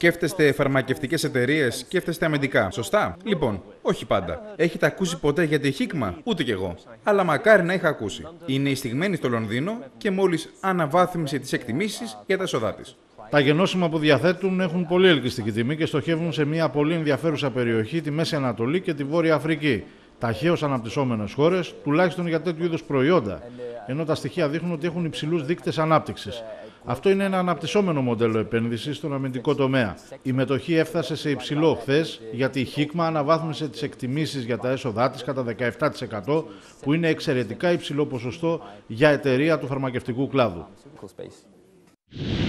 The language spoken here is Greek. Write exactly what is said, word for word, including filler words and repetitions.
Σκέφτεστε φαρμακευτικές εταιρείες, σκέφτεστε αμυντικά, σωστά? Λοιπόν, όχι πάντα. Έχετε ακούσει ποτέ για τη Hikma? Ούτε κι εγώ. Αλλά μακάρι να είχα ακούσει. Είναι ειστιγμένη στο Λονδίνο και μόλις αναβάθμισε τις εκτιμήσεις για τα έσοδά της. Τα γενώσιμα που διαθέτουν έχουν πολύ ελκυστική τιμή και στοχεύουν σε μια πολύ ενδιαφέρουσα περιοχή, τη Μέση Ανατολή και τη Βόρεια Αφρική. Ταχαίως αναπτυσσόμενες χώρες, τουλάχιστον για τέτοιου είδους προϊόντα, ενώ τα στοιχεία δείχνουν ότι έχουν υψηλούς δείκτες ανάπτυξης. Αυτό είναι ένα αναπτυσσόμενο μοντέλο επένδυσης στον αμυντικό τομέα. Η μετοχή έφτασε σε υψηλό χθες, γιατί η Hikma αναβάθμισε τις εκτιμήσεις για τα έσοδά της κατά δεκαεπτά τοις εκατό, που είναι εξαιρετικά υψηλό ποσοστό για εταιρεία του φαρμακευτικού κλάδου.